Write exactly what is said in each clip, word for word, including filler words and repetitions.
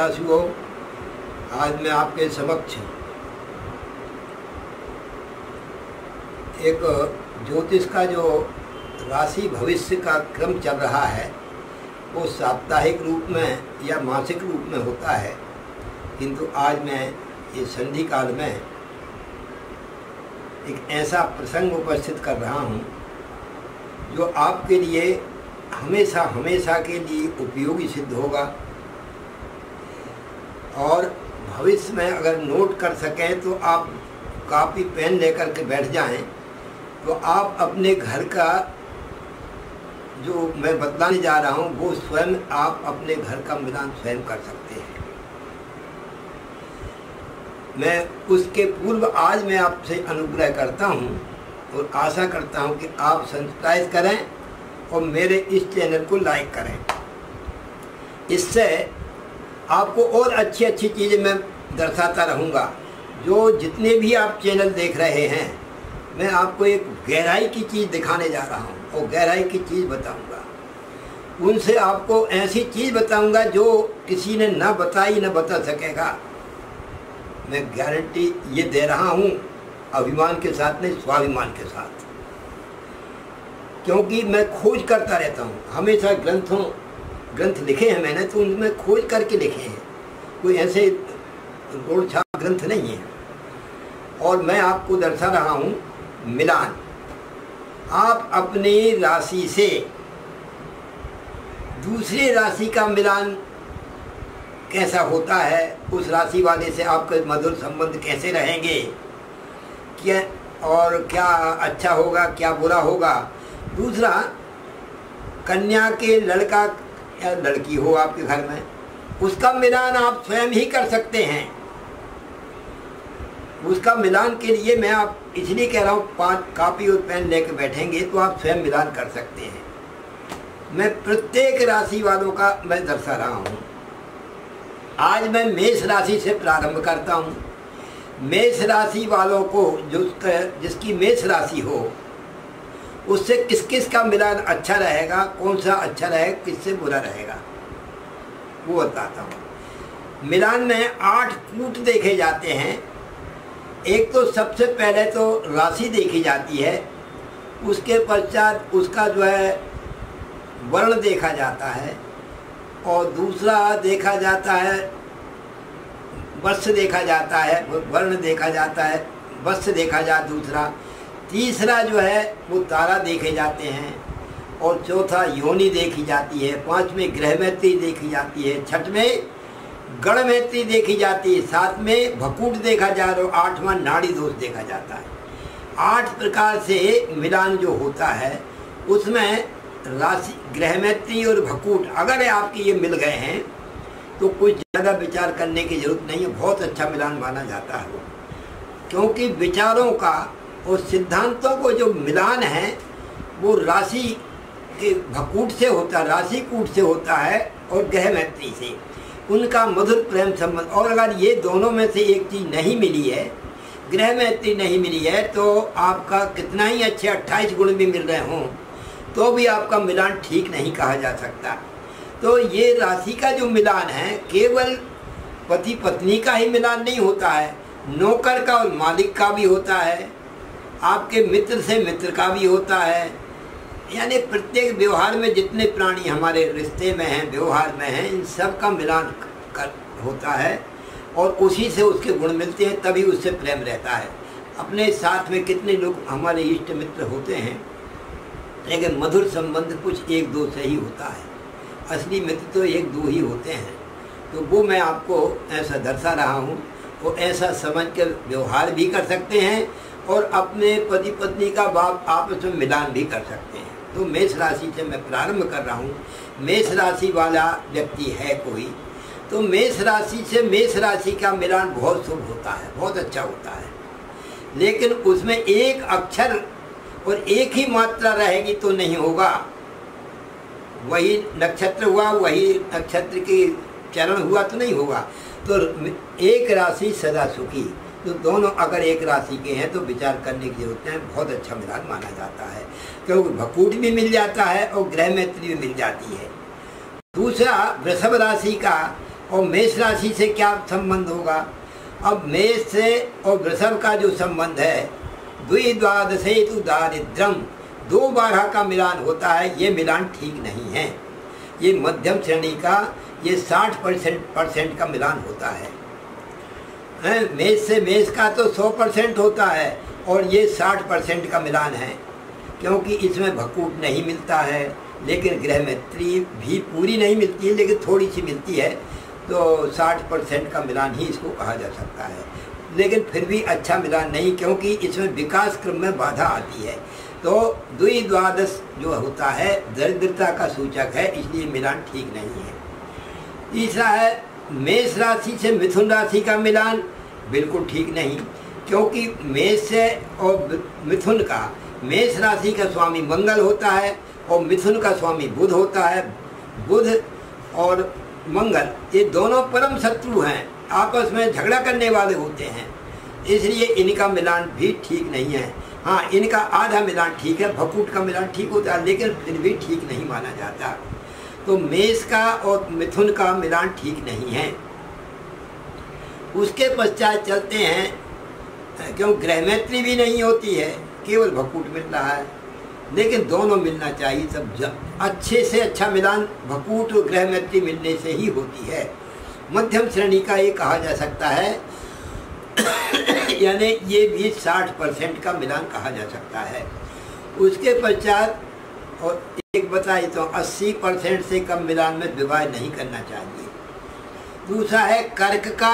जिज्ञासुओं, आज मैं आपके समक्ष एक ज्योतिष का जो राशि भविष्य का क्रम चल रहा है वो साप्ताहिक रूप में या मासिक रूप में होता है, किंतु आज मैं ये संधि काल में एक ऐसा प्रसंग उपस्थित कर रहा हूँ जो आपके लिए हमेशा हमेशा के लिए उपयोगी सिद्ध होगा। और भविष्य में अगर नोट कर सकें तो आप कापी पेन लेकर के बैठ जाएं, तो आप अपने घर का जो मैं बतलाने जा रहा हूँ वो स्वयं आप अपने घर का मिलान स्वयं कर सकते हैं। मैं उसके पूर्व आज मैं आपसे अनुग्रह करता हूँ और आशा करता हूँ कि आप सब्सक्राइब करें और मेरे इस चैनल को लाइक करें। इससे आपको और अच्छी अच्छी चीज़ें मैं दर्शाता रहूँगा। जो जितने भी आप चैनल देख रहे हैं, मैं आपको एक गहराई की चीज़ दिखाने जा रहा हूँ और गहराई की चीज़ बताऊँगा। उनसे आपको ऐसी चीज़ बताऊँगा जो किसी ने ना बताई ना बता सकेगा। मैं गारंटी ये दे रहा हूँ, अभिमान के साथ नहीं, स्वाभिमान के साथ, क्योंकि मैं खोज करता रहता हूँ। हमेशा ग्रंथों ग्रंथ लिखे हैं मैंने, तो उनमें खोज करके लिखे हैं, कोई ऐसे रोड छाप ग्रंथ नहीं है। और मैं आपको दर्शा रहा हूँ मिलान। आप अपनी राशि से दूसरी राशि का मिलान कैसा होता है, उस राशि वाले से आपके मधुर संबंध कैसे रहेंगे, क्या और क्या अच्छा होगा क्या बुरा होगा। दूसरा, कन्या के लड़का या लड़की हो आपके घर में, उसका मिलान आप स्वयं ही कर सकते हैं। उसका मिलान के लिए मैं आप इसलिए कह रहा हूँ, पांच कापी और पेन लेकर बैठेंगे तो आप स्वयं मिलान कर सकते हैं। मैं प्रत्येक राशि वालों का मैं दर्शा रहा हूँ। आज मैं मेष राशि से प्रारंभ करता हूँ। मेष राशि वालों को जो जिसकी मेष राशि हो उससे किस किस का मिलान अच्छा रहेगा, कौन सा अच्छा रहेगा, किससे बुरा रहेगा, वो बताता हूँ। मिलान में आठ कूट देखे जाते हैं। एक तो सबसे पहले तो राशि देखी जाती है, उसके पश्चात उसका जो है वर्ण देखा जाता है, और दूसरा देखा जाता है वस्त्र देखा जाता है, वर्ण देखा जाता है, वस्त्र देखा जाता दूसरा। तीसरा जो है वो तारा देखे जाते हैं, और चौथा योनि देखी जाती है। पांचवें ग्रह मैत्री देखी जाती है। छठवें गण मैत्री देखी जाती है। सातवें भकूट देखा जा रहा है। आठवां नाड़ी दोष देखा जाता है। आठ प्रकार से मिलान जो होता है उसमें राशि ग्रह मैत्री और भकूट अगर आपके ये मिल गए हैं तो कुछ ज़्यादा विचार करने की जरूरत नहीं है, बहुत अच्छा मिलान माना जाता है वो। क्योंकि विचारों का और सिद्धांतों को जो मिलान है वो राशि के भकूट से होता है, राशि कूट से होता है, और ग्रह मैत्री से उनका मधुर प्रेम संबंध। और अगर ये दोनों में से एक चीज़ नहीं मिली है, ग्रह मैत्री नहीं मिली है, तो आपका कितना ही अच्छे अट्ठाईस गुण भी मिल रहे हों तो भी आपका मिलान ठीक नहीं कहा जा सकता। तो ये राशि का जो मिलान है केवल पति पत्नी का ही मिलान नहीं होता है, नौकर का और मालिक का भी होता है, आपके मित्र से मित्र का भी होता है। यानी प्रत्येक व्यवहार में जितने प्राणी हमारे रिश्ते में हैं, व्यवहार में हैं, इन सब का मिलान कर होता है, और उसी से उसके गुण मिलते हैं, तभी उससे प्रेम रहता है। अपने साथ में कितने लोग हमारे इष्ट मित्र होते हैं, लेकिन मधुर संबंध कुछ एक दो से ही होता है। असली मित्र तो एक दो ही होते हैं। तो वो मैं आपको ऐसा दर्शा रहा हूँ, वो ऐसा समझ कर व्यवहार भी कर सकते हैं और अपने पति पत्नी का बाप आपस में मिलान भी कर सकते हैं। तो मेष राशि से मैं प्रारंभ कर रहा हूँ। मेष राशि वाला व्यक्ति है कोई, तो मेष राशि से मेष राशि का मिलान बहुत शुभ होता है, बहुत अच्छा होता है। लेकिन उसमें एक अक्षर और एक ही मात्रा रहेगी तो नहीं होगा। वही नक्षत्र हुआ, वही नक्षत्र की चरण हुआ तो नहीं होगा। तो एक राशि सदा सुखी, तो दोनों अगर एक राशि के हैं तो विचार करने की जरूरत है। बहुत अच्छा मिलान माना जाता है, क्योंकि भकूट भी मिल जाता है और ग्रह मैत्री भी मिल जाती है। दूसरा वृषभ राशि का और मेष राशि से क्या संबंध होगा? अब मेष से और वृषभ का जो संबंध है, द्विद्वादशे तु दारिद्र्यम, दो बारह का मिलान होता है, ये मिलान ठीक नहीं है। ये मध्यम श्रेणी का, ये साठ परसेंट परसेंट का मिलान होता है। मेष से मेष का तो सौ परसेंट होता है और ये साठ परसेंट का मिलान है, क्योंकि इसमें भकूट नहीं मिलता है, लेकिन गृह मैत्री भी पूरी नहीं मिलती है, लेकिन थोड़ी सी मिलती है, तो साठ परसेंट का मिलान ही इसको कहा जा सकता है। लेकिन फिर भी अच्छा मिलान नहीं, क्योंकि इसमें विकास क्रम में बाधा आती है। तो द्विद्वादश जो होता है दरिद्रता का सूचक है, इसलिए मिलान ठीक नहीं है। तीसरा है मेष राशि से मिथुन राशि का मिलान, बिल्कुल ठीक नहीं, क्योंकि मेष से और मिथुन का, मेष राशि का स्वामी मंगल होता है और मिथुन का स्वामी बुध होता है। बुध और मंगल ये दोनों परम शत्रु हैं, आपस में झगड़ा करने वाले होते हैं, इसलिए इनका मिलान भी ठीक नहीं है। हाँ, इनका आधा मिलान ठीक है, भकूट का मिलान ठीक होता है, लेकिन फिर भी ठीक नहीं माना जाता। तो मेष का और मिथुन का मिलान ठीक नहीं है। उसके पश्चात चलते हैं, क्यों ग्रह मैत्री भी नहीं होती है, केवल भकूट मिल रहा है, लेकिन दोनों मिलना चाहिए। सब अच्छे से अच्छा मिलान भकूट और ग्रह मैत्री मिलने से ही होती है। मध्यम श्रेणी का ये कहा जा सकता है, यानी ये भी साठ परसेंट का मिलान कहा जा सकता है। उसके पश्चात और एक बताइए तो अस्सी परसेंट से कम मिलान में विवाह नहीं करना चाहिए। दूसरा है कर्क का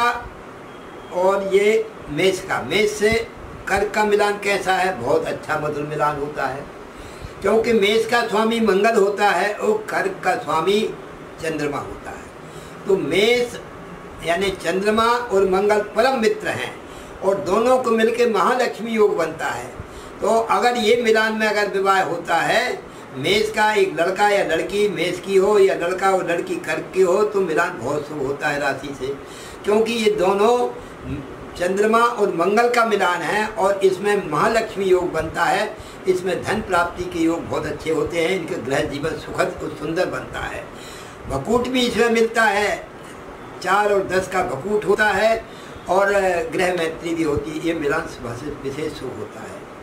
और ये मेष का। मेष से कर्क का मिलान कैसा है? बहुत अच्छा मधुर मिलान होता है, क्योंकि मेष का स्वामी मंगल होता है और कर्क का स्वामी चंद्रमा होता है। तो मेष यानी चंद्रमा और मंगल परम मित्र हैं और दोनों को मिलकर महालक्ष्मी योग बनता है। तो अगर ये मिलान में अगर विवाह होता है, मेष का एक लड़का या लड़की मेष की हो या लड़का और लड़की कर्क की हो, तो मिलान बहुत शुभ होता है राशि से, क्योंकि ये दोनों चंद्रमा और मंगल का मिलान है और इसमें महालक्ष्मी योग बनता है। इसमें धन प्राप्ति के योग बहुत अच्छे होते हैं, इनके गृह जीवन सुखद और सुंदर बनता है। भकूट भी इसमें मिलता है, चार और दस का भकूट होता है और गृह मैत्री भी होती है। ये मिलान विशेष शुभ होता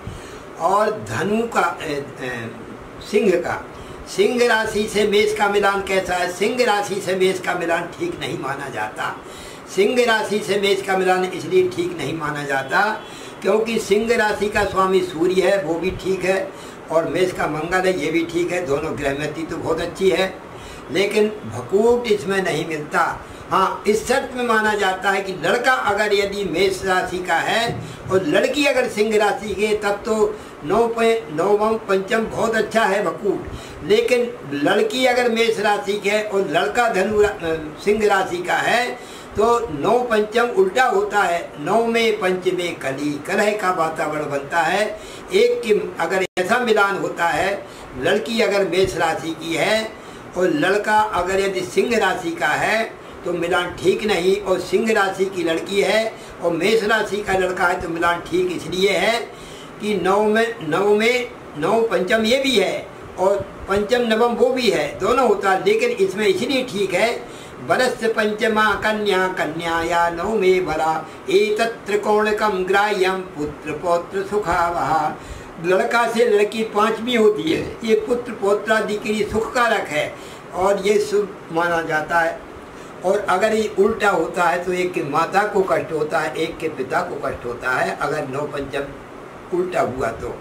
है। और धनु का ए, ए, सिंह का, सिंह राशि से मेष का मिलान कैसा है? सिंह राशि से मेष का मिलान ठीक नहीं माना जाता। सिंह राशि से मेष का मिलान इसलिए ठीक नहीं माना जाता क्योंकि सिंह राशि का स्वामी सूर्य है, वो भी ठीक है, और मेष का मंगल है, ये भी ठीक है। दोनों ग्रह मैत्री तो बहुत अच्छी है, लेकिन भकूट इसमें नहीं मिलता। हाँ, इस शर्त में माना जाता है कि लड़का अगर यदि मेष राशि का है और लड़की अगर सिंह राशि के, तब तो नौ नवम पंचम बहुत अच्छा है भकूट। लेकिन लड़की अगर मेष राशि के और लड़का धनु सिंह राशि का है, तो नौ पंचम उल्टा होता है। नौ में पंच में कली कलह का वातावरण बनता है। एक की अगर ऐसा मिलान होता है, लड़की अगर मेष राशि की है और लड़का अगर यदि सिंह राशि का है, तो मिलान ठीक नहीं। और सिंह राशि की लड़की है और मेष राशि का लड़का है, तो मिलान ठीक इसलिए है कि नौ में नौ में नौ पंचम ये भी है और पंचम नवम वो भी है, दोनों होता है। लेकिन इसमें इसलिए ठीक है, बरस पंचमा कन्या कन्याया नौ में बरा एतत् त्रिकोणकम ग्राह्यम पुत्र पौत्र सुखावहा। लड़का से लड़की पांचवी होती है, ये पुत्र पौत्रादि के लिए सुखकारक है और ये शुभ माना जाता है। और अगर ये उल्टा होता है तो एक की माता को कष्ट होता है, एक के पिता को कष्ट होता है, अगर नौ पंचम उल्टा हुआ तो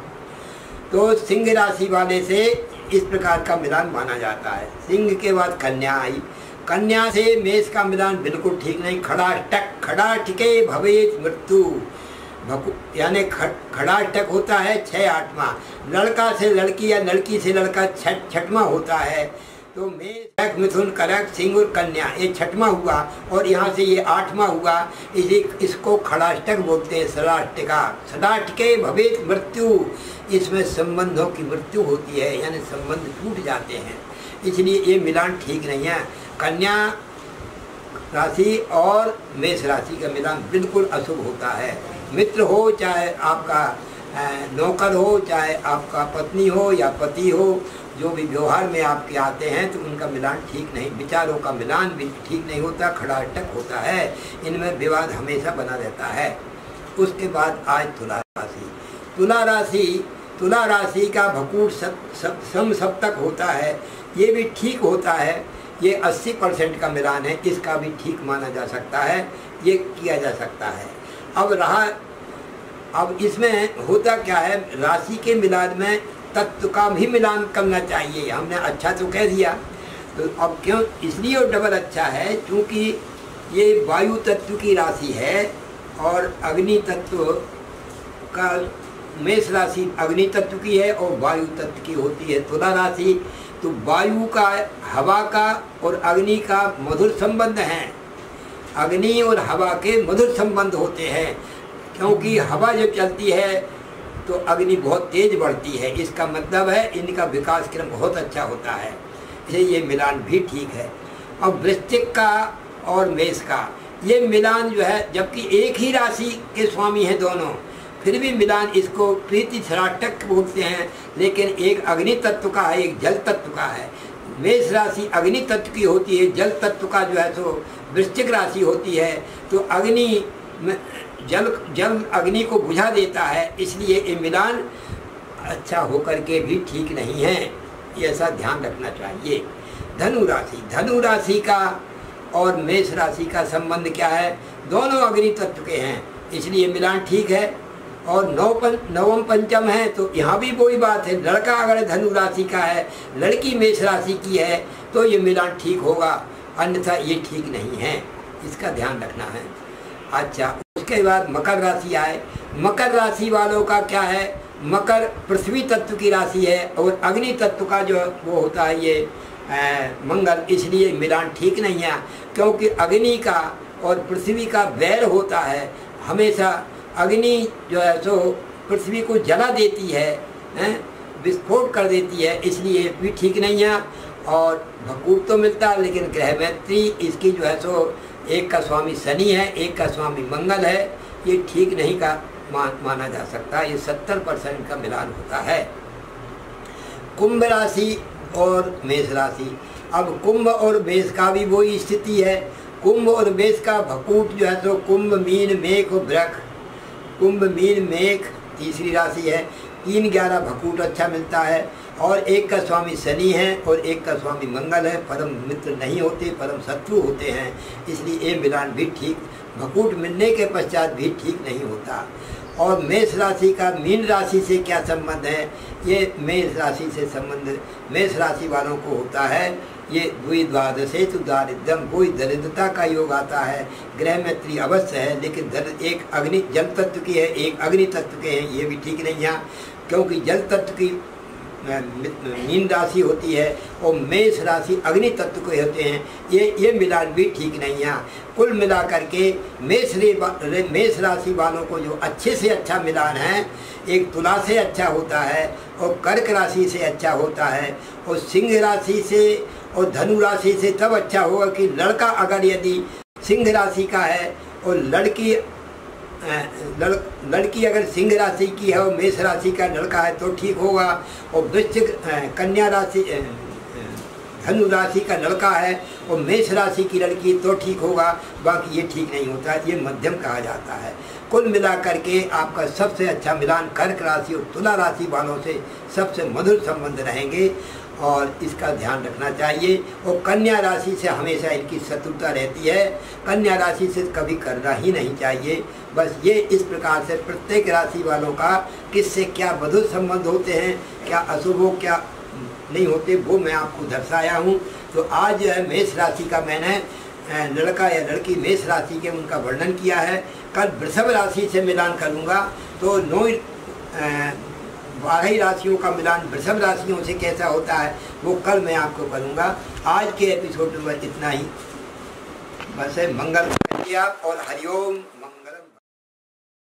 तो सिंह राशि वाले से इस प्रकार का मिलान माना जाता है। सिंह के बाद कन्या आई। कन्या से मेष का मिलान बिल्कुल ठीक नहीं। खड़ाष्टक खड़ाष्टके भवेत मृत्यु, यानी खड़ाष्टक होता है छः आठवां। लड़का से लड़की या लड़की से लड़का छठ छठवां होता है। तो मेष मिथुन करक सिंह और कन्या ये छठवां हुआ और यहाँ से ये आठवां हुआ, इसी इसको खड़ाष्टक बोलते हैं। सडाष्टका सडाष्टके भवेत मृत्यु, इसमें संबंधों की मृत्यु होती है, यानी संबंध टूट जाते हैं, इसलिए ये मिलान ठीक नहीं है। कन्या राशि और मेष राशि का मिलान बिल्कुल अशुभ होता है। मित्र हो चाहे आपका नौकर हो, चाहे आपका पत्नी हो या पति हो, जो भी व्यवहार में आपके आते हैं तो उनका मिलान ठीक नहीं, विचारों का मिलान भी ठीक नहीं होता, खड़ाटक होता है, इनमें विवाद हमेशा बना रहता है। उसके बाद आज तुला राशि। तुला राशि तुला राशि का भकूट सम सप्तक होता है, ये भी ठीक होता है। ये अस्सी परसेंट का मिलान है, इसका भी ठीक माना जा सकता है, ये किया जा सकता है। अब रहा अब इसमें होता क्या है, राशि के मिलान में तत्व का भी मिलान करना चाहिए। हमने अच्छा तो कह दिया, तो अब क्यों इसलिए वो डबल अच्छा है क्योंकि ये वायु तत्व की राशि है और अग्नि तत्व का, मेष राशि अग्नि तत्व की है और वायु तत्व की होती है तुला राशि। तो वायु का, हवा का और अग्नि का मधुर संबंध है। अग्नि और हवा के मधुर संबंध होते हैं, क्योंकि हवा जब चलती है तो अग्नि बहुत तेज बढ़ती है, इसका मतलब है इनका विकास क्रम बहुत अच्छा होता है, इसलिए ये मिलान भी ठीक है। अब वृश्चिक का और मेष का ये मिलान जो है, जबकि एक ही राशि के स्वामी हैं दोनों, फिर भी मिलान इसको प्रीति सराटक बोलते हैं, लेकिन एक अग्नि तत्व का है, एक जल तत्व का है। मेष राशि अग्नि तत्व की होती है, जल तत्व का जो है तो वृश्चिक राशि होती है। तो अग्नि जल जल अग्नि को बुझा देता है, इसलिए ये मिलान अच्छा होकर के भी ठीक नहीं है, ये ऐसा ध्यान रखना चाहिए। धनु राशि धनु राशि का और मेष राशि का संबंध क्या है, दोनों अग्नि तत्व के हैं, इसलिए मिलान ठीक है। और नौ पं, नवम पंचम है तो यहाँ भी वही बात है, लड़का अगर धनु राशि का है, लड़की मेष राशि की है तो ये मिलान ठीक होगा, अन्यथा ये ठीक नहीं है, इसका ध्यान रखना है। अच्छा, उसके बाद मकर राशि आए। मकर राशि वालों का क्या है, मकर पृथ्वी तत्व की राशि है और अग्नि तत्व का जो वो होता है ये आ, मंगल, इसलिए मिलान ठीक नहीं है, क्योंकि अग्नि का और पृथ्वी का वैर होता है। हमेशा अग्नि जो है सो पृथ्वी को जला देती है, हैं, विस्फोट कर देती है, इसलिए भी ठीक नहीं है। और भकूट तो मिलता है, लेकिन ग्रह मैत्री इसकी जो है सो एक का स्वामी शनि है, एक का स्वामी मंगल है, ये ठीक नहीं का मान माना जा सकता, ये सत्तर परसेंट का मिलान होता है। कुंभ राशि और मेष राशि, अब कुंभ और मेष का भी वही स्थिति है। कुंभ और मेष का भकूट जो है तो कुंभ, मीन, मेघ और वृक। कुंभ, मीन, मेघ तीसरी राशि है, तीन ग्यारह भकूट अच्छा मिलता है। और एक का स्वामी शनि है और एक का स्वामी मंगल है, परम मित्र नहीं होते, परम शत्रु होते हैं, इसलिए ये मिलान भी ठीक, भकूट मिलने के पश्चात भी ठीक नहीं होता। और मेष राशि का मीन राशि से क्या संबंध है, ये मेष राशि से संबंध मेष राशि वालों को होता है। ये द्विद्वादशे तो दारिद्र्यम, कोई दरिद्रता का योग आता है। ग्रह मैत्री अवश्य है, लेकिन दर एक अग्नि जल तत्व की है, एक अग्नि तत्व के हैं, ये भी ठीक नहीं है, क्योंकि जल तत्व की मीन राशि होती है और मेष राशि अग्नि तत्व के होते हैं, ये ये मिलान भी ठीक नहीं है। कुल मिला करके मेष रे मेष राशि वालों को जो अच्छे से अच्छा मिलान है, एक तुला से अच्छा होता है और कर्क राशि से अच्छा होता है और सिंह राशि से और धनु राशि से तब अच्छा होगा कि लड़का अगर यदि सिंह राशि का है और लड़की लड़, लड़की अगर सिंह राशि की है और मेष राशि का लड़का है तो ठीक होगा। और वृश्चिक कन्या राशि धनु राशि का लड़का है और मेष राशि की लड़की तो ठीक होगा, बाकी ये ठीक नहीं होता, ये मध्यम कहा जाता है। कुल मिला करके आपका सबसे अच्छा मिलान कर्क राशि और तुला राशि वालों से सबसे मधुर संबंध रहेंगे और इसका ध्यान रखना चाहिए। और कन्या राशि से हमेशा इनकी शत्रुता रहती है, कन्या राशि से कभी करना ही नहीं चाहिए। बस ये इस प्रकार से प्रत्येक राशि वालों का किससे क्या मधुर संबंध होते हैं, क्या अशुभ हो क्या नहीं होते, वो मैं आपको दर्शाया हूँ। तो आज जो है मेष राशि का मैंने लड़का या लड़की मेष राशि के उनका वर्णन किया है। कल वृषभ राशि से मिलान करूँगा, तो नौ बारह राशियों का मिलान वृषभ राशियों से कैसा होता है वो कल मैं आपको करूँगा। आज के एपिसोड में इतना ही, बस है। मंगल आप और हरिओम।